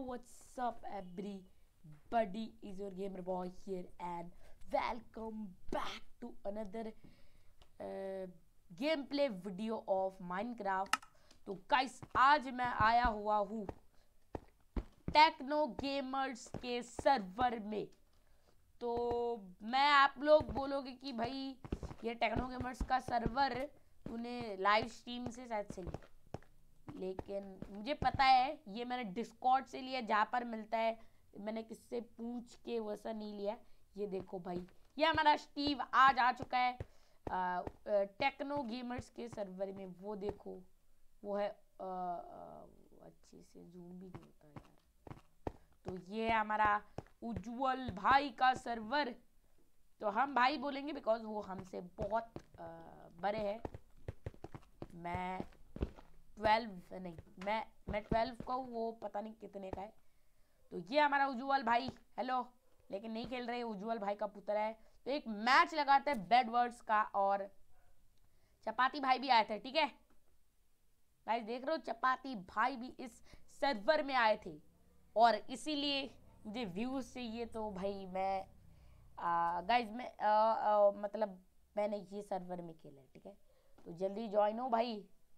what's up everybody, is your gamer boy here and welcome back to another gameplay video of Minecraft। तो guys आज मैं आया हुआ हूँ टेक्नो गेमर्स के सर्वर में। तो मैं आप लोग बोलोगे कि भाई ये टेक्नो गेमर्स का सर्वर तूने लाइव स्ट्रीम से शायद से लिया, लेकिन मुझे पता है ये मैंने डिस्कॉर्ड से लिया जहाँ पर मिलता है। मैंने किससे पूछ के वैसा नहीं लिया। ये देखो भाई, ये हमारा स्टीव आज आ चुका है टेक्नो गेमर्स के सर्वर में। वो देखो, वो है अच्छे से जूम भी नहीं होता यार। तो ये हमारा उज्जवल भाई का सर्वर। तो हम भाई बोलेंगे बिकॉज वो हमसे बहुत बड़े हैं। मैं 12 नहीं, मैं 12 का हूँ, वो पता नहीं कितने का है। तो ये हमारा उज्जवल भाई, हेलो, लेकिन नहीं खेल रहे। उज्जवल भाई का पुत्र है। तो एक मैच लगाते हैं बेडवर्ड्स का, और चपाती भाई भी आए थे। ठीक है गाइस, देख रहे हो चपाती भाई भी इस सर्वर में आए थे और इसीलिए मुझे व्यूज चाहिए। तो भाई मैं गाइस मैं मतलब मैंने ये सर्वर में खेला है। ठीक है, तो जल्दी ज्वाइन हो भाई,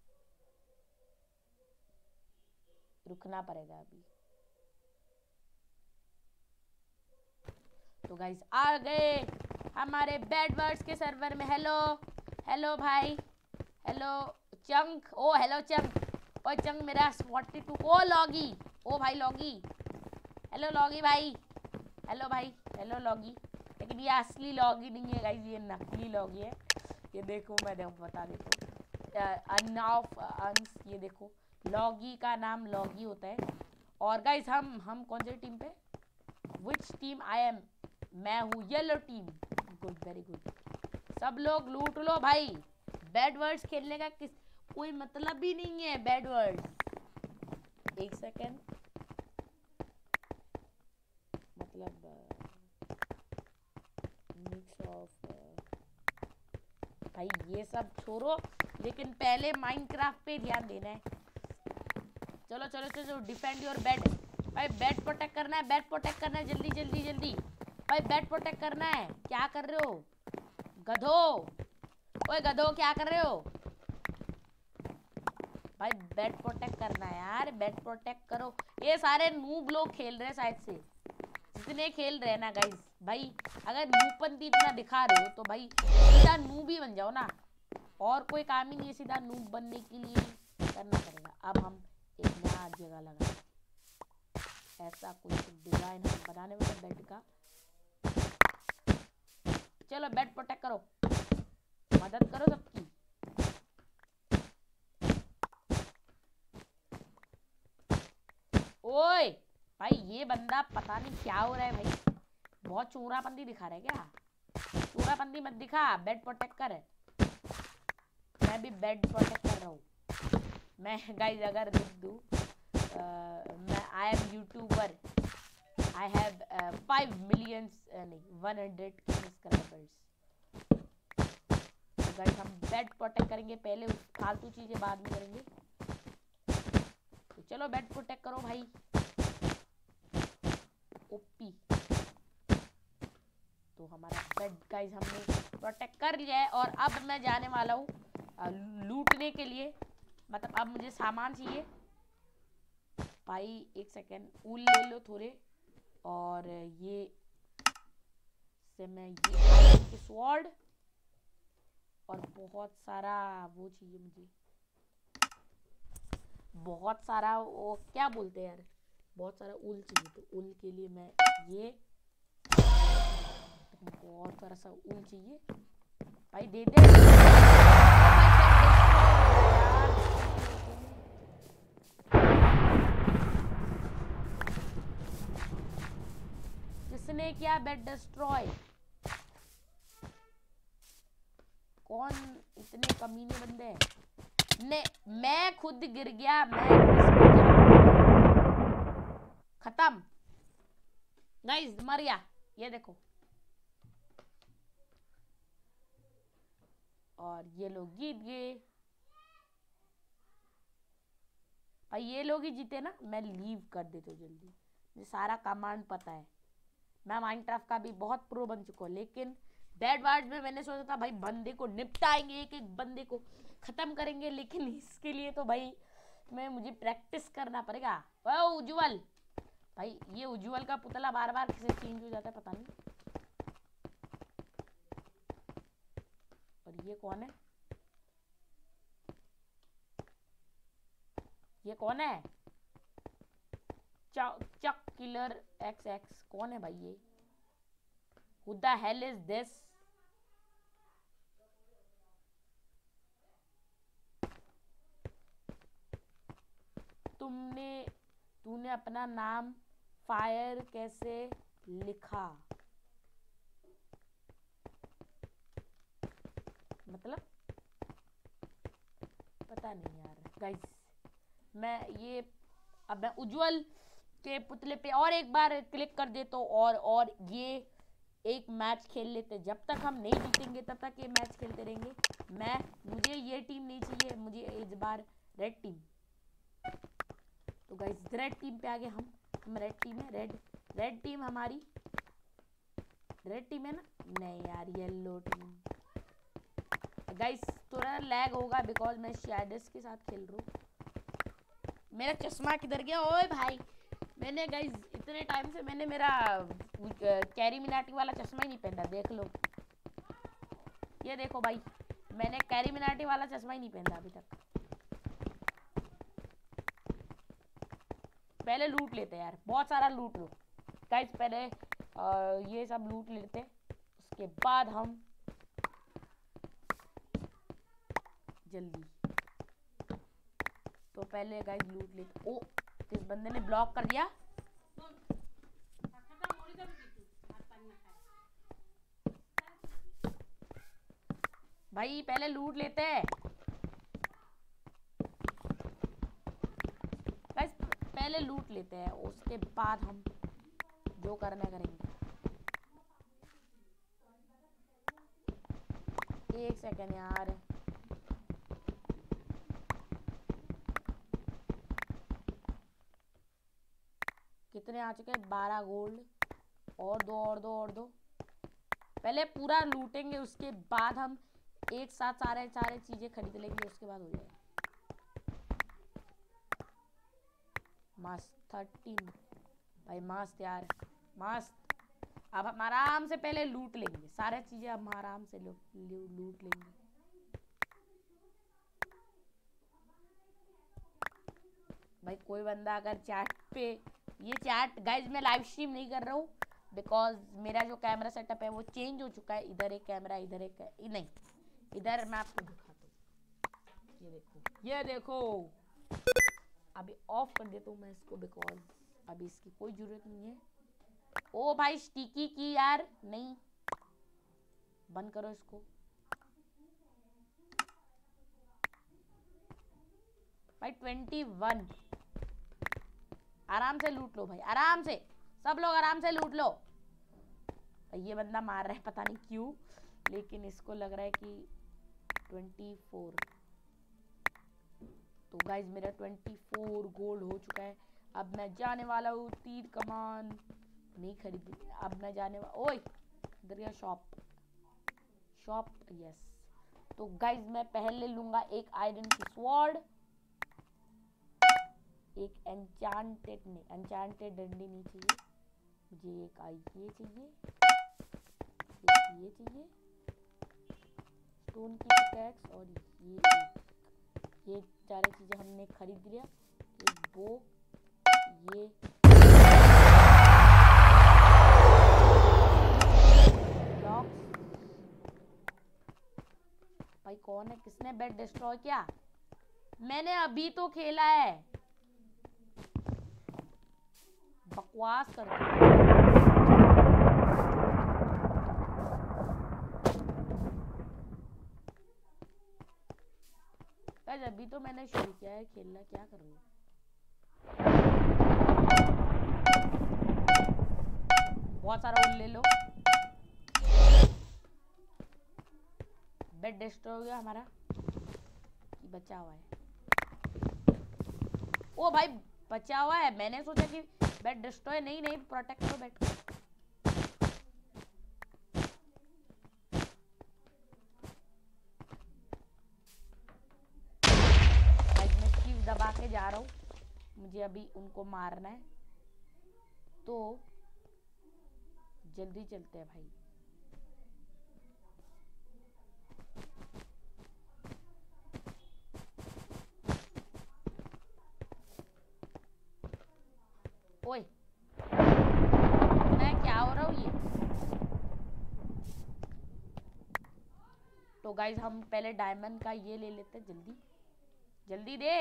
रुकना पड़ेगा अभी। तो गाइस आ गए हमारे बेडवर्ड्स के सर्वर में। हेलो हेलो भाई, hello chunk, oh hello chunk, oh chunk मेरा 42। ओ लॉगी, ओ भाई लॉगी, हेलो लॉगी भाई, हेलो भाई, हेलो लॉगी। लेकिन ये असली लॉगी नहीं है गाइस, ये नकली लॉगी है। ये देखो, मैं देखो बता देता, ये देखो लॉगी का नाम लॉगी होता है। और गाइस हम कौन से टीम पे, विच टीम आई एम, मैं हूँ yellow team. Good, very good. सब लोग लूट लो भाई। बेडवर्ड्स खेलने का कोई मतलब ही नहीं है। बेडवर्ड्स एक सेकेंड, मतलब मिक्स ऑफ भाई ये सब छोड़ो, लेकिन पहले माइनक्राफ्ट पे ध्यान देना है। चलो चलो चलो, डिफेंड योर बेड भाई, बेड प्रोटेक्ट करना है, बेड प्रोटेक्ट करना है, जल्दी जल्दी जल्दी भाई, बेड प्रोटेक्ट करना है। क्या कर रहे हो गधो, ओए गधो क्या कर रहे हो भाई, बेड प्रोटेक्ट करना है यार, बेड प्रोटेक्ट करो। ये सारे नूब लोग खेल रहे हैं शायद से, जितने खेल रहे हैं ना गाइस। भाई अगर नूबपंती इतना दिखा रहे हो तो भाई सीधा नूब ही बन जाओ ना, और कोई काम ही नहीं है। सीधा नूब बनने के लिए करना पड़ेगा। अब हम एक नया जगह लगा, ऐसा कुछ डिजाइन हम बनाने वाले बेड का। चलो बेड प्रोटेक्ट करो, मदद करो सबकी। ओए भाई ये बंदा पता नहीं क्या हो रहा है भाई, बहुत चूरापंती दिखा रहा है क्या। चूरापंती मत दिखा, बेड प्रोटेक्ट कर। मैं भी बेड प्रोटेक्ट कर रहा हूँ। मैं गाइस अगर लिख दूँ मैं I am YouTuber, I have 5 million नहीं 100 सब्सक्राइबर्स। तो गाइस हम बेड प्रोटेक्ट करेंगे पहले, फालतू चीजें बाद में करेंगे। तो चलो बेड प्रोटेक्ट करो भाई, ओपी। तो हमारा बेड गाइस हमने प्रोटेक्ट कर लिया है, और अब मैं जाने वाला हूँ लूटने के लिए। मतलब अब मुझे सामान चाहिए भाई। एक सेकेंड, ऊल ले लो थोड़े, और ये से मैं ये स्वॉर्ड, और बहुत सारा वो चाहिए मुझे, बहुत सारा वो क्या बोलते हैं यार, बहुत सारा ऊल चाहिए। तो ऊल के लिए मैं ये बहुत सारा सा ऊल चाहिए भाई, दे दे। किसने किया बेड डिस्ट्रॉय, कौन इतने कमीने बंदे हैं। ने मैं खुद गिर गया, मैं खत्म गाइस, मर गया। ये देखो, और ये लोग जीत गए भाई ये लोग ही जीते ना, मैं लीव कर देता हूँ जल्दी, मुझे सारा कमांड पता है। मैं माइनक्राफ्ट का भी बहुत प्रो बन चुका हूँ, लेकिन बैड वार्ड में मैंने सोचा था भाई बंदे को निपटाएंगे, एक एक बंदे को खत्म करेंगे, लेकिन इसके लिए तो भाई मुझे प्रैक्टिस करना पड़ेगा। वाह उज्जवल भाई, ये उज्जवल का पुतला बार बार किसे चेंज हो जाता है पता नहीं। और ये कौन है, ये कौन है? चक किलर XX कौन है भाई ये? Who the hell is this? तूने अपना नाम फायर कैसे लिखा? मतलब पता नहीं यार गाइस। अब मैं उज्जवल के पुतले पे और एक बार क्लिक कर देता हूँ और ये एक मैच खेल लेते। जब तक हम नहीं जीतेंगे तब तक ये मैच खेलते रहेंगे। मुझे ये टीम नहीं चाहिए, मुझे इस बार रेड टीम। तो गाइस रेड टीम पे आगे हम रेड टीम है, रेड टीम हमारी रेड टीम है ना? नहीं यार येलो टीम। गाइस थोड़ा लैग होगा बिकॉज मैं शैडोस के साथ खेल रहा हूँ। मेरा चश्मा किधर गया? ओए भाई मैंने गाइस इतने टाइम से मैंने मेरा कैरी मिनाटी वाला चश्मा ही नहीं पहना, देख लो। ये देखो भाई, मैंने कैरी मिनाटी वाला चश्मा ही नहीं पहना अभी तक। पहले लूट लेते यार, बहुत सारा लूट लो गाइस। पहले ये सब लूट लेते, उसके बाद हम जल्दी। तो पहले गाइस लूट लेते। ओ किस बंदे ने ब्लॉक कर दिया? भाई पहले लूट लेते हैं गाइस, पहले लूट लेते हैं, उसके बाद हम जो करना करेंगे। एक सेकंड यार, कितने आ चुके हैं? 12 गोल्ड। और दो। पहले पूरा लूटेंगे, उसके बाद हम एक साथ सारे चीजें खरीद लेंगे, उसके बाद हो जाएगा। मस्त 13 भाई, मस्त यार मस्त। अब हम आराम से पहले लूट लेंगे सारे चीजें, हम आराम से लूट लेंगे। भाई कोई बंदा अगर चैट पे, ये चैट गाइज मैं लाइव स्ट्रीम नहीं कर रहा हूँ बिकॉज मेरा जो कैमरा सेटअप है वो चेंज हो चुका है। इधर एक कैमरा, इधर एक नहीं, इधर मैं आपको दिखाता हूँ। ये देखो अभी ऑफ कर देता हूँ मैं इसको बिकॉज अभी इसकी कोई जरूरत नहीं है। ओ भाई स्टिकी की यार, नहीं बंद करो इसको। भाई 21 आराम से लूट लो भाई, आराम से सब लोग आराम से लूट लो। ये बंदा मार रहा है पता नहीं क्यों, लेकिन इसको लग रहा है कि 24। तो गाइज मेरा 24 गोल्ड हो चुका है। अब मैं जाने वाला हूँ तीर कमान नहीं खरीदी। अब मैं जाने वाला, ओए इधर गया शॉप यस। तो गाइज मैं पहले लूंगा एक आयरन की स्वॉर्ड, एक एन्चांटेड डंडी नहीं चाहिए मुझे, एक ये चाहिए, एक ये चाहिए स्टोन की पिकैक्स, और ये सारी चीजें हमने खरीद लिया। एक बो, ये भाई कौन है? किसने बेड डिस्ट्रॉय किया? मैंने अभी तो खेला है, बकवास कर रहा है। अभी तो मैंने शुरू किया है खेलना, क्या कर रही हूँ? बहुत सारा उल ले लो। बेड डिस्ट्रॉय हो गया हमारा, कि बचा हुआ है। ओ भाई बचा हुआ है, मैंने सोचा कि बेड डिस्ट्रॉय, नहीं नहीं प्रोटेक्ट करो बेड को। मैं कीव दबा के जा रहा हूँ, मुझे अभी उनको मारना है, तो जल्दी चलते हैं भाई। ओए मैं क्या हो रहा हूँ ये। तो गाइज हम पहले डायमंड का ये ले लेते हैं, जल्दी जल्दी दे।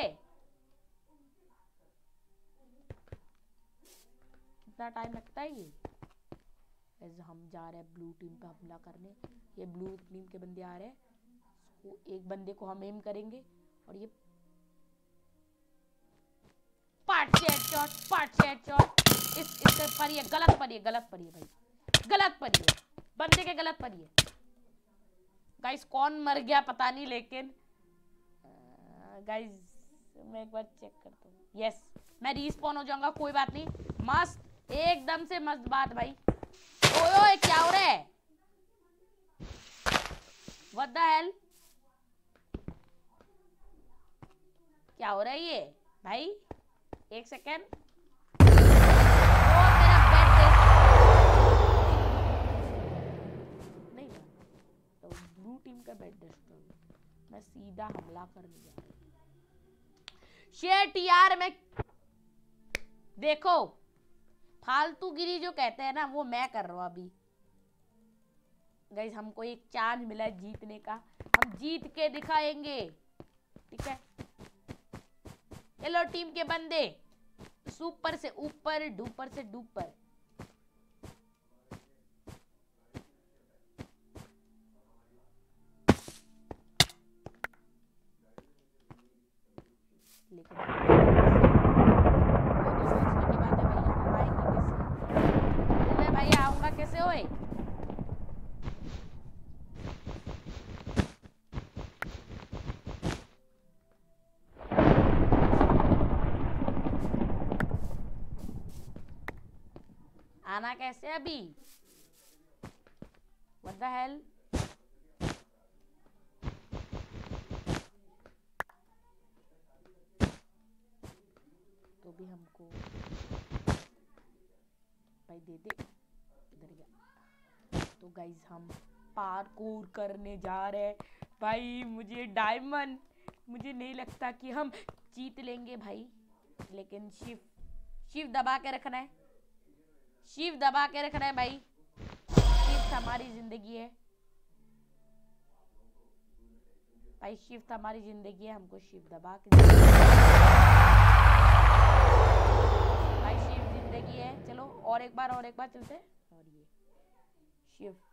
कितना टाइम लगता है ये। हम जा रहे हैं ब्लू टीम पे हमला करने, ये ब्लू टीम के बंदे आ रहे हैं, तो एक बंदे को हम एम करेंगे और ये पार्ट हेडशॉट इसके पर ये गलत पर ये भाई, गलत पर ये बंदे के गलत पर ये। गाइस कौन मर गया पता नहीं, लेकिन गाइस मैं एक बार चेक करता हूँ। यस मैं रीस्पॉन हो जाऊंगा, कोई बात नहीं, मस्त एकदम से मस्त बात भाई। ओए ओए क्या हो रहा है, व्हाट द हेल, क्या हो रहा है ये भाई। एक सेकेंड, मेरा बेड नहीं था, तो ब्लू टीम का बेड डिस्ट्रॉय, मैं सीधा हमला करने जा रहा हूँ। शेट यार मैं, देखो फालतूगिरी जो कहते हैं ना वो मैं कर रहा हूँ अभी। गाइस हमको एक चांस मिला है जीतने का, हम जीत के दिखाएंगे, ठीक है। चलो टीम के बंदे, सुपर से ऊपर डुपर से डुपर। लेकिन भाई आऊंगा कैसे ओए। आना कैसे अभी, व्हाट द हेल। तो भी हमको भाई दे दे, इधर गया। तो गाइज हम पार्कोर करने जा रहे हैं भाई, मुझे डायमंड, मुझे नहीं लगता कि हम जीत लेंगे भाई, लेकिन शिव दबा के रखना है, शिव दबा के रखना है भाई, शिफ्ट हमारी जिंदगी है भाई, शिफ्ट हमारी जिंदगी है, हमको शिफ्ट दबा के भाई, शिफ्ट जिंदगी है। चलो और एक बार चलते हैं, और ये शिफ्ट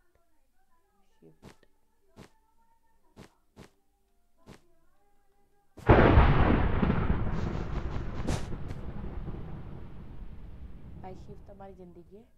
भाई, शिफ्ट हमारी जिंदगी है।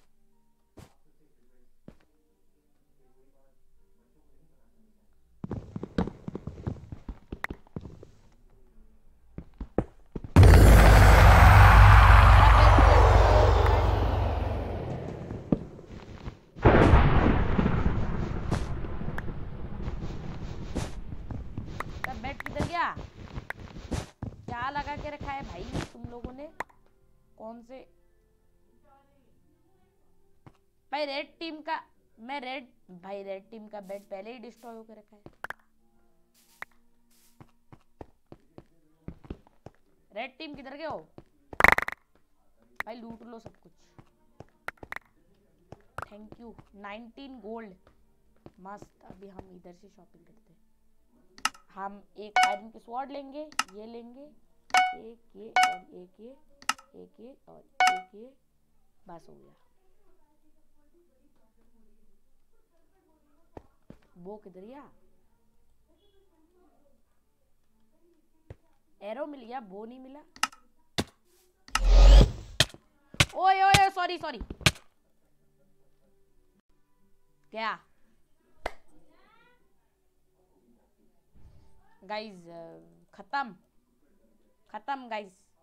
क्या लगा के रखा है भाई तुम लोगों ने, कौन से भाई रेड टीम का, मैं रेड टीम का बेड पहले ही डिस्ट्रॉय होकर रखा है। रेड टीम किधर गए हो भाई, लूट लो सब कुछ, थैंक यू 19 गोल्ड, मस्त। अभी हम इधर से शॉपिंग करते हैं, हम एक आयरन की स्वॉर्ड लेंगे, ये लेंगे, एक ये और एक ये, एक ये और एक ये, बस हो गया। वो किधर गया, एरो मिल गया, वो नहीं मिला। ओए ओए सॉरी क्या गाइज, खत्म गाइज,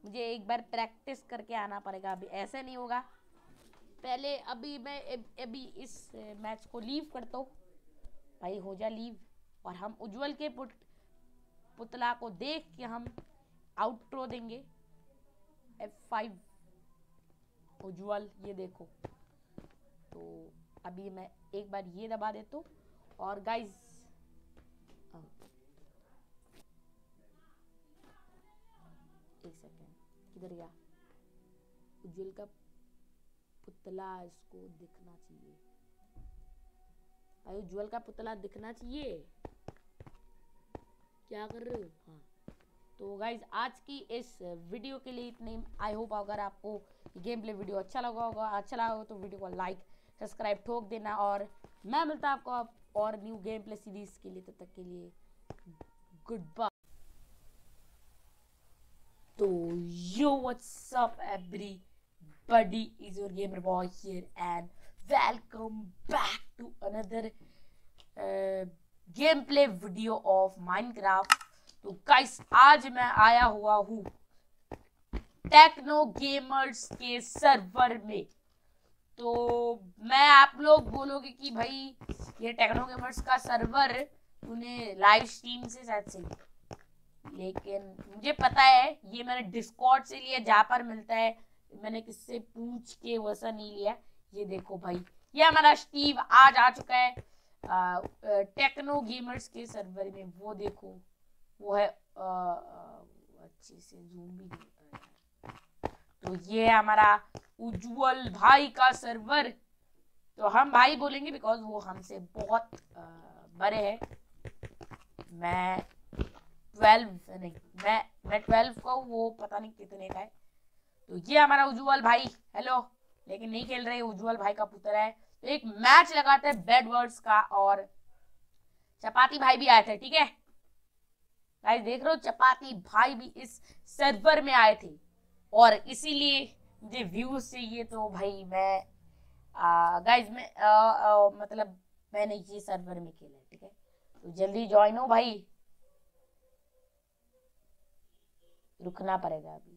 मुझे एक बार प्रैक्टिस करके आना पड़ेगा, अभी ऐसे नहीं होगा। पहले अभी मैं अभी इस मैच को लीव करता हूँ भाई, हो जा लीव, और हम उज्जवल के पुतला को देख के हम आउटरो देंगे। F5 उज्जवल, ये देखो। तो अभी मैं एक बार ये दबा देता हूँ। और गाइज एक सेकेंड, किधर गया उज्जवल का पुतला? इसको दिखना चाहिए भाई, उज्जवल का पुतला दिखना चाहिए। क्या कर रहे हो? हाँ, तो गाइज आज की इस वीडियो के लिए इतने। आई होप अगर आपको गेम प्ले वीडियो अच्छा लगा होगा, तो वीडियो को लाइक सब्सक्राइब ठोक देना। और मैं मिलता हूं आपको और न्यू गेम प्ले सीरीज के लिए, तब तक के लिए गुड बाय। तो yo what's up everybody, is your gamer boy here and welcome back to another game play video of Minecraft. तो गाइस आज मैं आया हुआ हूँ टेक्नो गेमर्स के सर्वर में। तो मैं, आप लोग बोलोगे कि भाई ये टेक्नो गेमर्स का सर्वर तूने लाइव स्ट्रीम से शायद से, लेकिन मुझे पता है ये मैंने डिस्कॉर्ड से लिया, जहाँ पर मिलता है। मैंने किससे पूछ के वैसा नहीं लिया। ये देखो भाई, ये हमारा स्टीव आज आ चुका है टेक्नो गेमर्स के सर्वर में। वो देखो, वो है अच्छे से जूम भी नहीं होता है। तो ये हमारा उज्जवल भाई का सर्वर। तो हम भाई बोलेंगे बिकॉज वो हमसे बहुत बड़े हैं। मैं 12 नहीं, मैं 12 का हूँ, वो पता नहीं कितने का है। तो ये हमारा उज्जवल भाई, हेलो। लेकिन नहीं खेल रहे, उज्जवल भाई का पुत्र है। तो एक मैच लगाते हैं बेडवर्ड्स का, और चपाती भाई भी आए थे, ठीक है गाइस, देख रहे हो चपाती भाई भी इस सर्वर में आए थे, और इसीलिए मुझे व्यूज चाहिए। तो भाई मैं गाइस मैं मतलब मैंने ये सर्वर में खेला है, ठीक है। तो जल्दी ज्वाइन हो भाई, रुकना पड़ेगा अभी।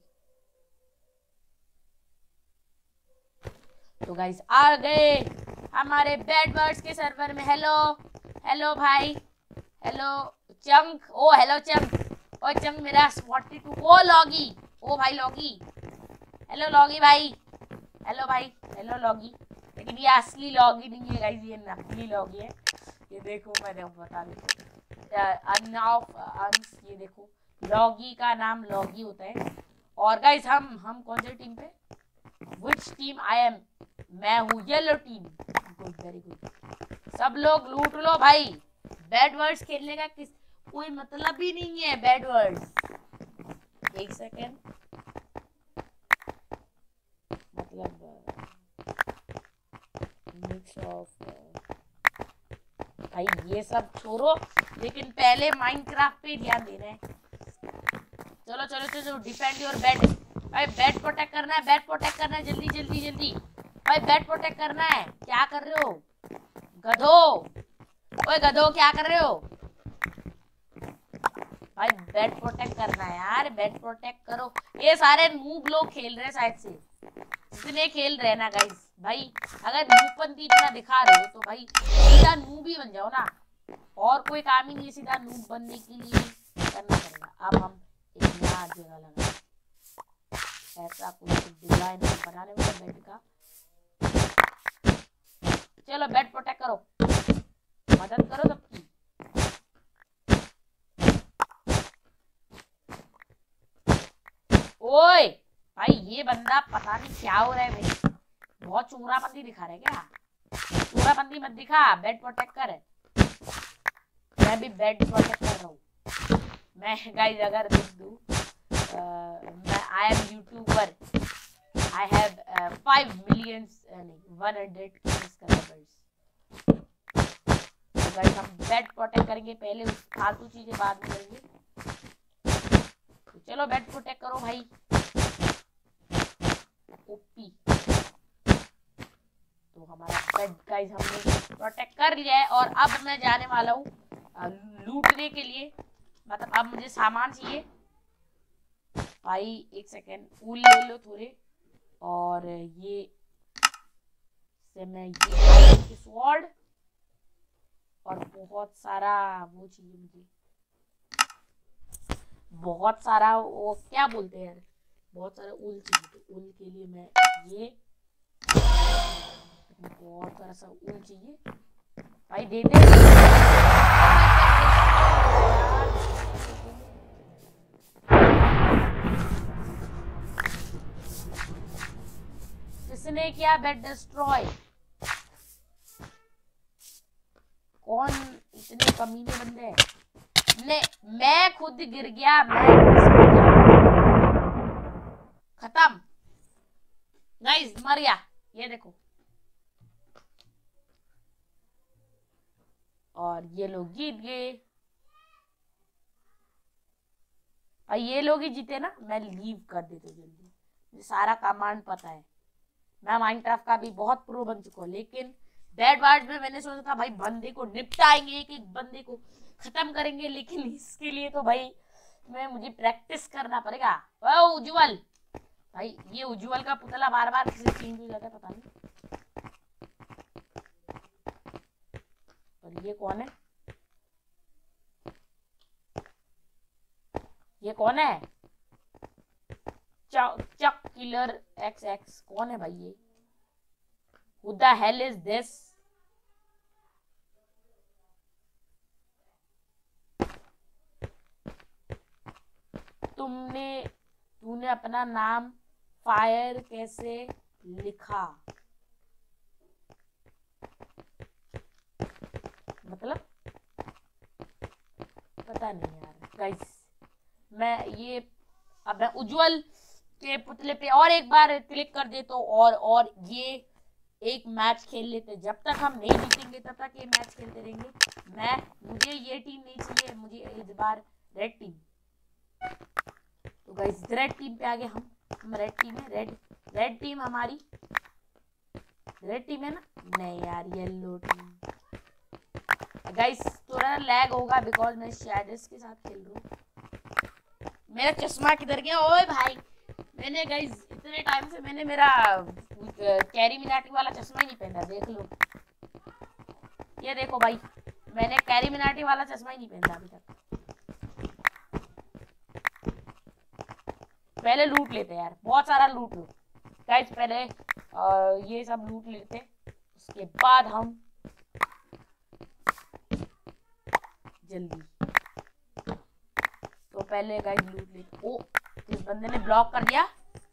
तो गाइस आ गए हमारे बेडवर्ड्स के सर्वर में। हेलो हेलो भाई, hello chunk, oh hello chunk, oh chunk मेरा 42, ओ लॉगी, ओ भाई लॉगी, हेलो लॉगी भाई, हेलो भाई, हेलो लॉगी। लेकिन ये असली लॉगी नहीं है गाइस, ये नकली लॉगी है। ये देखो, मैं बता देता हूँ, ये देखो लॉगी का नाम लॉगी होता है। और गाइस हम कौन सी टीम पे? Which team I am? मैं हूँ yellow team. Good, very good. सब लोग लूट लो भाई, बेडवर्ड्स खेलने का कोई मतलब ही नहीं है। बेडवर्ड्स, एक सेकेंड, मतलब मिक्स ऑफ भाई, ये सब छोड़ो, लेकिन पहले माइनक्राफ्ट पे ध्यान दे रहे हैं। चलो चलो चलो, डिफेंड योर बेड भाई, बेड प्रोटेक्ट करना है, बेड प्रोटेक्ट करना है, जल्दी जल्दी जल्दी भाई, बेड प्रोटेक्ट करना है। क्या कर रहे हो गधो? ओए गधो, क्या कर रहे हो भाई? बेड प्रोटेक्ट करना है यार, बेड प्रोटेक्ट करो। ये सारे नूब लोग खेल रहे हैं शायद से, जितने खेल रहे हैं ना गाइस। भाई अगर नूबपंती इतना दिखा रहे हो तो भाई सीधा नूब ही बन जाओ ना, और कोई काम ही नहीं, सीधा नूब बनने के लिए करना पड़ेगा। अब हम एक नया जगह लगा, ऐसा कुछ डिजाइन बनाने वाला बेड का। चलो बेड प्रोटेक्ट करो, मदद करो सबकी। ओए भाई, ये बंदा पता नहीं क्या हो रहा है भाई, बहुत चूरापंती दिखा रहा है क्या? चूरापंती मत दिखा, बेड प्रोटेक्ट कर। मैं भी बेड प्रोटेक्ट कर रहा हूँ। मैं गाइस अगर देख दूं, मैं I am YouTuber, I have 5 million 100 subscribers. तो गाइस हम बेड प्रोटेक्ट करेंगे पहले, उस फालतू चीजें बाद में करेंगे। तो चलो बेड प्रोटेक्ट करो भाई, ओपी। तो हमारा बेड गाइस हमने प्रोटेक्ट कर लिया है, और अब मैं जाने वाला हूँ लूटने के लिए। मतलब अब मुझे सामान चाहिए, भाई एक सेकेंड, फूल ले लो थोड़े, और ये से मैं ये स्वॉर्ड, और बहुत सारा वो चाहिए मुझे, बहुत सारा वो क्या बोलते हैं यार, बहुत सारा ऊल चाहिए। तो ऊल के लिए मैं ये बहुत सारा सा ऊल चाहिए भाई, दे दे। किसने किया बेड डिस्ट्रॉय? कौन इतने कमीने बंदे हैं? ने मैं खुद गिर गया, खत्म गाइस, मर गया। ये देखो, और ये लोग जीत गए, और ये लोग ही जीते ना। मैं लीव कर देती हूँ जल्दी, मुझे सारा कमांड पता है। मैं माइनक्राफ्ट का भी बहुत प्रो बन चुका हूँ, लेकिन बैड वार्ड में मैंने सोचा था भाई बंदे को निपटाएंगे, एक एक बंदे को खत्म करेंगे, लेकिन इसके लिए तो भाई मुझे प्रैक्टिस करना पड़ेगा। ओ उज्जवल भाई, ये उज्जवल का पुतला बार बार चेंज हो जाता है, पता नहीं। और ये कौन है? ये कौन है? चक किलर XX कौन है भाई ये? Who the hell is this? तूने अपना नाम फायर कैसे लिखा? मतलब पता नहीं यार गाइस। अब मैं उज्जवल के पुतले पे और एक बार क्लिक कर देता हूँ, और ये एक मैच खेल लेते। जब तक हम नहीं जीतेंगे तब तक ये मैच खेलते रहेंगे। मुझे ये टीम नहीं चाहिए, मुझे इस बार रेड टीम। तो गाइस रेड टीम पे आगे हम रेड टीम है, रेड टीम हमारी रेड टीम है ना? नहीं यार, येलो टीम। गाइस थोड़ा लैग होगा बिकॉज मैं शैडोज के साथ खेल रहा हूँ। मेरा चश्मा किधर गया? ओए भाई, मैंने गाइस इतने टाइम से मैंने मेरा कैरी मिनाटी वाला चश्मा ही नहीं पहना, देख लो। ये देखो भाई, मैंने कैरी मिनाटी वाला चश्मा ही नहीं पहना अभी तक। पहले लूट लेते यार, बहुत सारा लूट लो गाइस। पहले ये सब लूट लेते, उसके बाद हम जल्दी। तो पहले गाइस लूट लेते। ओ, इस बंदे ने ब्लॉक कर दिया।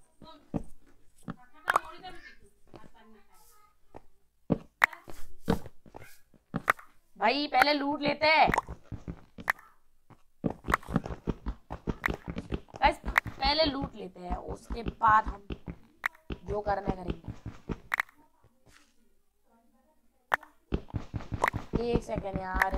भाई पहले लूट लेते हैं गाइस, पहले लूट लेते हैं, उसके बाद हम जो करना करेंगे। एक सेकेंड यार,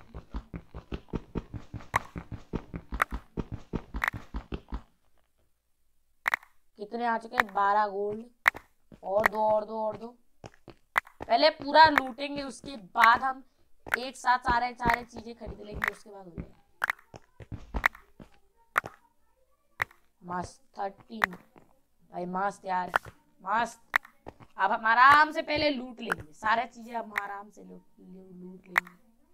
कितने आ चुके हैं? 12 गोल्ड। और दो। पहले पूरा लूटेंगे, उसके बाद हम एक साथ सारे चीजें खरीद लेंगे, उसके बाद हो जाएगा। मस्त 13 भाई, मस्त यार, मस्त। अब हम आराम से पहले लूट लेंगे सारे चीजें, हम आराम से लूट लेंगे।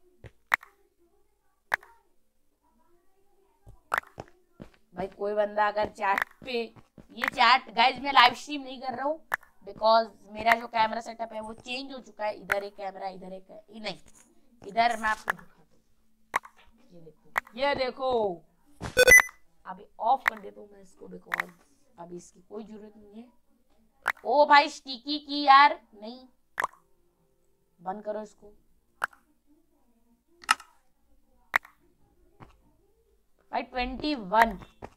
भाई कोई बंदा अगर चैट पे, ये चैट गाइज मैं लाइव स्ट्रीम नहीं कर रहा हूँ बिकॉज मेरा जो कैमरा सेटअप है वो चेंज हो चुका है। इधर एक कैमरा, इधर एक नहीं, इधर मैं आपको ये देखो अभी ऑफ कर देता हूँ मैं इसको बिकॉज अभी इसकी कोई जरूरत नहीं है। ओ भाई स्टिकी की यार, नहीं, बंद करो इसको भाई। 21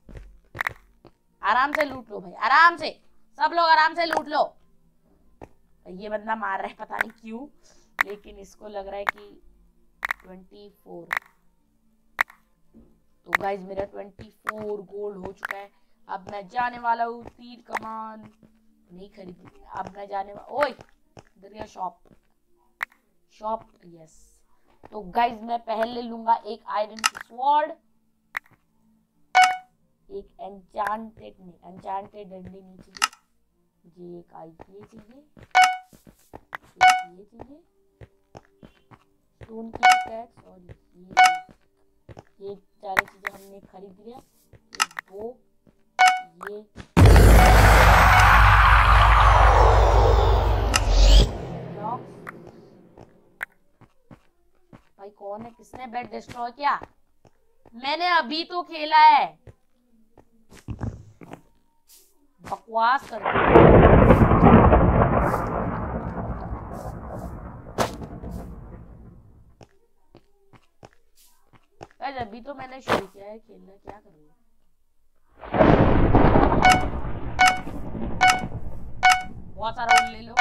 आराम से लूट लो भाई, आराम से, सब लोग आराम से लूट लो। ये बंदा मार रहा है पता नहीं क्यों, लेकिन इसको लग रहा है कि 24। तो गाइज मेरा 24 गोल्ड हो चुका है। अब मैं जाने वाला हूँ तीर कमान नहीं खरीदनी। अब मैं जाने वाला, ओए इधर गया शॉप यस। तो गाइज मैं पहले लूंगा एक आयरन की स्वॉर्ड, एक एन्चांटेड डंडी नहीं चाहिए मुझे, एक आई ये चाहिए, एक ये चाहिए, स्टोन की पिकैक्स, और ये सारी चीजें हमने खरीद लिया। वो ये भाई कौन है, किसने बेड डिस्ट्रॉय किया? मैंने अभी तो खेला है, बकवास कर अभी तो मैंने शुरू किया है खेलना, क्या करूँ? बहुत सारा उल ले लो।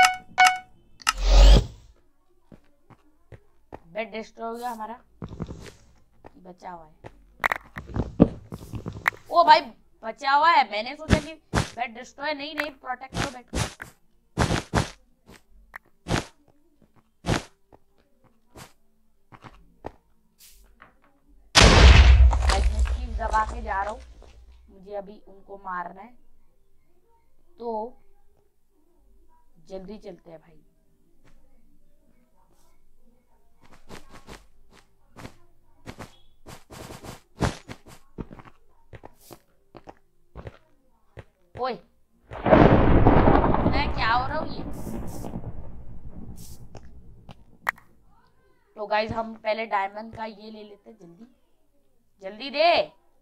बेड डिस्ट्रॉय हो गया हमारा, बचा हुआ है। ओ भाई बचा हुआ है, मैंने सोचा कि बेड डिस्ट्रॉय, नहीं नहीं प्रोटेक्ट करो बेड। दबा के जा रहा हूँ, मुझे अभी उनको मारना है, तो जल्दी चलते हैं भाई। ओए मैं क्या हो रहा हूँ ये? तो गाइज हम पहले डायमंड का ये ले लेते, जल्दी जल्दी दे।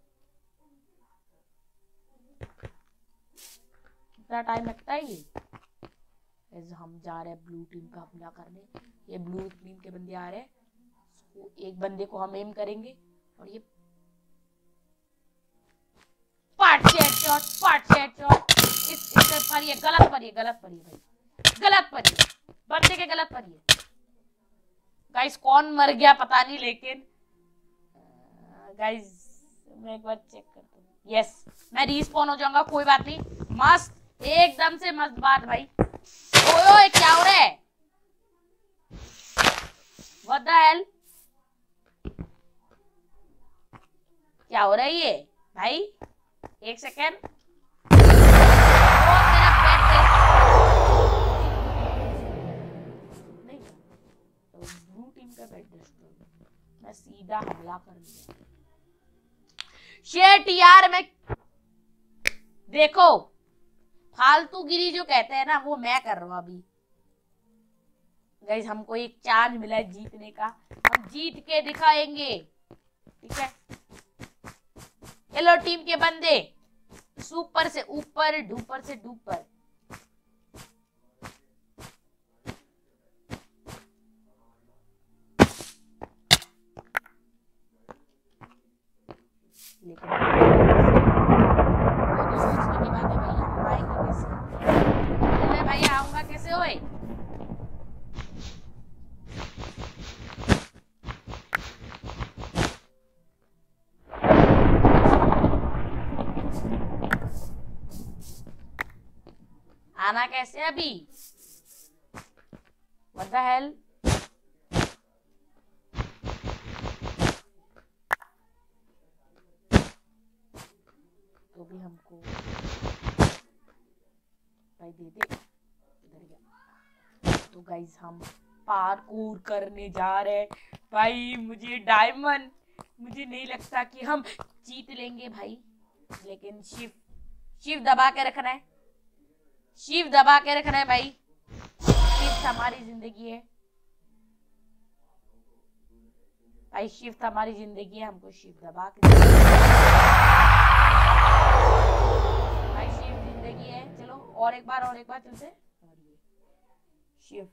कितना टाइम लगता है ये? हम जा रहे हैं ब्लू टीम का हमला करने। ये ब्लू टीम के बंदे आ रहे हैं, एक बंदे को हम एम करेंगे और ये पार्ट हेडशॉट इस पर, ये गलत पर, ये गलत पर, ये भाई गलत पर, ये बंदे के गलत पर। ये गाइस कौन मर गया पता नहीं, लेकिन गाइस मैं एक बार चेक करता हूँ। यस मैं रीस्पॉन हो जाऊंगा, कोई बात नहीं, मस्त एकदम से मस्त बात भाई। ओए क्या हो रहा है? What the hell? क्या हो रहा है ये भाई? एक सेकेंड, मेरा बेड नहीं, तो ब्लू टीम का बेड डिस्ट्रॉय, मैं सीधा हमला कर लिया। शेट यार, मैं देखो फालतूगिरी जो कहते हैं ना, वो मैं कर रहा हूँ अभी। गाइस हमको एक चांस मिला है जीतने का, हम जीत के दिखाएंगे, ठीक है? हेलो टीम के बंदे, सुपर से ऊपर, डूपर से डूपर। लेकिन भाई आऊंगा कैसे? होए आना कैसे अभी? What the hell? तो भी हमको भाई दे दे, इधर गया। तो गाइस हम पार्कूर करने जा रहे हैं भाई, मुझे डायमंड, मुझे नहीं लगता कि हम जीत लेंगे भाई, लेकिन शिव दबा के रखना है, शिव दबा के रखना है भाई, शिफ्ट हमारी जिंदगी है भाई, शिफ्ट हमारी जिंदगी है, हमको शिफ्ट दबा के भाई, शिफ्ट जिंदगी है। चलो और एक बार चलते, और ये शिफ्ट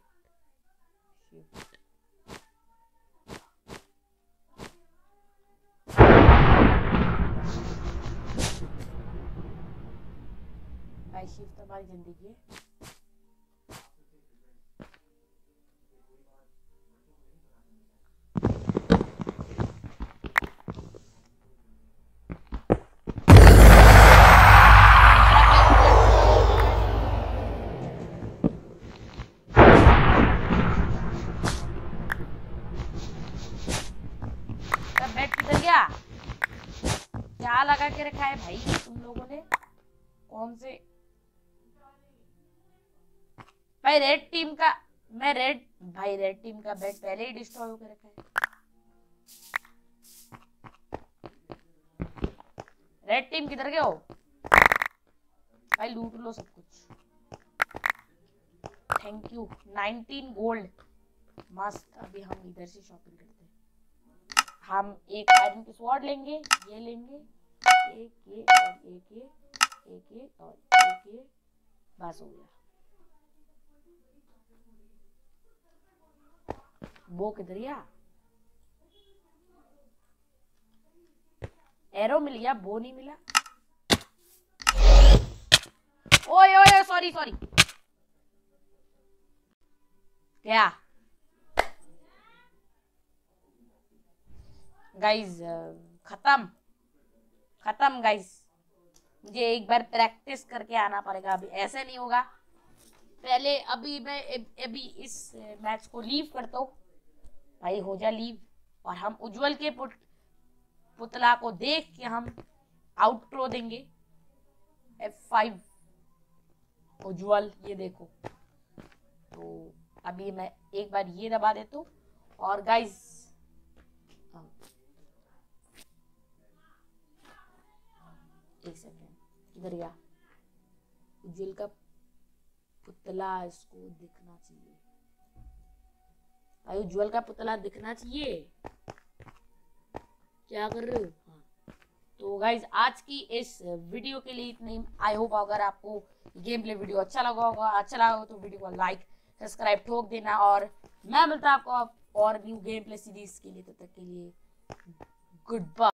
भाई, शिफ्ट हमारी जिंदगी है। बेड किधर गया? क्या लगा के रखा है भाई तुम कौन से भाई रेड टीम का रेड टीम का बेड पहले ही डिस्ट्रॉय होकर रखा है। रेड टीम किधर गए हो भाई? लूट लो सब कुछ। Thank you. 19 गोल्ड मस्त। अभी हम इधर से शॉपिंग करते हैं। हम एक आयरन की स्वॉर्ड लेंगे, ये लेंगे, एक ये और एक ये, एक ये और एक ये, बस हो गया। वो किधर गया? एरो मिल गया, वो नहीं मिला। ओए ओए सॉरी सॉरी। क्या गाइस? खत्म गाइस। मुझे एक बार प्रैक्टिस करके आना पड़ेगा, अभी ऐसे नहीं होगा। पहले अभी मैं अभी इस मैच को लीव करता हूँ भाई। हो जा लीव और हम उज्जवल के पुतला को देख के हम आउटरो देंगे। F5 उज्जवल, ये देखो। तो अभी मैं एक बार ये दबा देता हूँ। और गाइस एक सेकेंड, किधर गया उज्जवल का पुतला? इसको दिखना चाहिए भाई, उज्जवल का पुतला दिखना चाहिए। क्या कर रहे हो? हाँ। तो गाइज आज की इस वीडियो के लिए इतनी। आई होप अगर आपको गेम प्ले वीडियो अच्छा लगा हो तो वीडियो को लाइक सब्सक्राइब ठोक देना। और मैं मिलता हूं आपको और न्यू गेम प्ले सीरीज के लिए। तब तक के लिए गुड बाय।